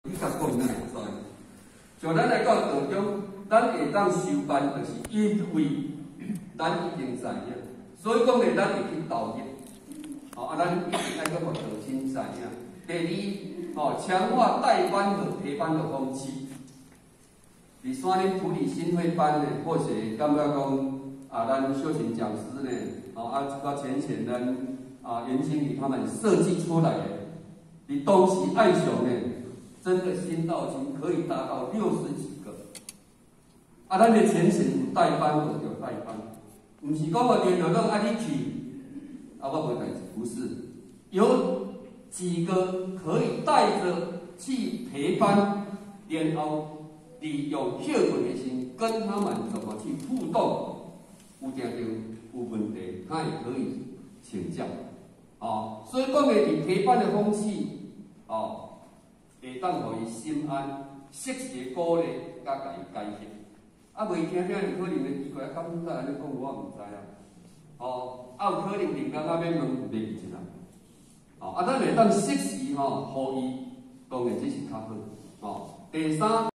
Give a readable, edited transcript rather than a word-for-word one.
你甲讲哪会知？像咱来讲道中，咱会当收班，就是因为咱已经知影，所以讲咧，咱会去投入。咱一定爱去互道亲知影。第二，强化带班和陪班的风气。伫山林普理新会班呢，或许感觉讲咱修行讲师呢，浅咱袁经理他们设计出来的，你东西爱熊呢，真的新道经可以达到60几个。咱的浅有带班的有带班，不是讲我联合讲你去，我没代志，不是，有几个可以带着去陪班，然后你有效果的心，跟他们怎么去互动，有定有问题，他也可以请教。所以讲的伫陪伴的风气，会当互伊心安，适时鼓励，甲甲伊改变。袂听可能的奇怪，敢再安尼讲，我毋知啊。有可能人家免问袂记起来。咱会当适时互伊，当然这是较好。第三。